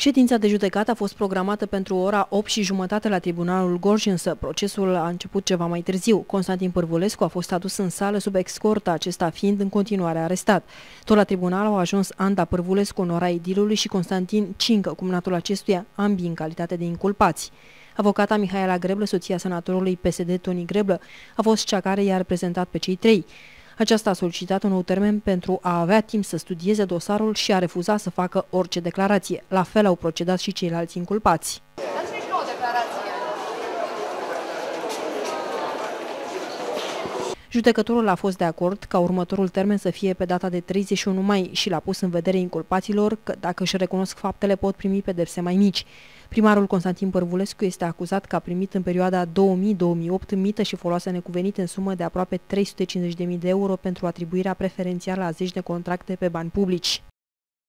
Ședința de judecată a fost programată pentru ora 8:30 la Tribunalul Gorj, însă procesul a început ceva mai târziu. Constantin Pârvulescu a fost adus în sală sub escortă, acesta fiind în continuare arestat. Tot la tribunal au ajuns Anda Pârvulescu, nora idilului, și Constantin Cincă, cumnatul acestuia, ambii în calitate de inculpați. Avocata Mihaela Greblă, soția senatorului PSD Toni Greblă, a fost cea care i-a reprezentat pe cei trei. Aceasta a solicitat un nou termen pentru a avea timp să studieze dosarul și a refuzat să facă orice declarație. La fel au procedat și ceilalți inculpați. Judecătorul a fost de acord ca următorul termen să fie pe data de 31 mai și l-a pus în vedere inculpaților că, dacă își recunosc faptele, pot primi pedepse mai mici. Primarul Constantin Pârvulescu este acuzat că a primit în perioada 2000-2008 mită și foloase necuvenite în sumă de aproape 350.000 de euro pentru atribuirea preferențială a 10 de contracte pe bani publici.